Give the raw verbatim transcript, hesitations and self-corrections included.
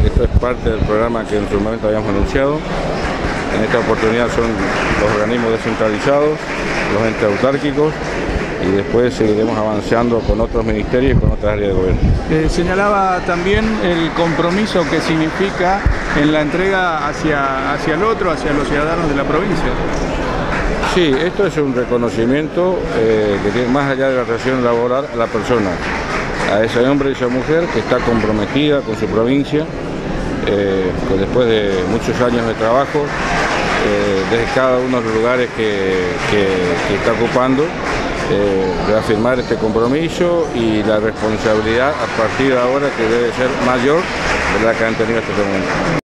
Esto es parte del programa que en su momento habíamos anunciado. En esta oportunidad son los organismos descentralizados, los entes autárquicos, y después seguiremos avanzando con otros ministerios y con otras áreas de gobierno. Eh, señalaba también el compromiso que significa en la entrega hacia, hacia el otro, hacia los ciudadanos de la provincia. Sí, esto es un reconocimiento eh, que tiene más allá de la relación laboral a la persona, a ese hombre y esa mujer que está comprometida con su provincia, eh, que después de muchos años de trabajo, eh, desde cada uno de los lugares que, que, que está ocupando, eh, reafirmar este compromiso y la responsabilidad a partir de ahora que debe ser mayor de la que han tenido hasta este momento.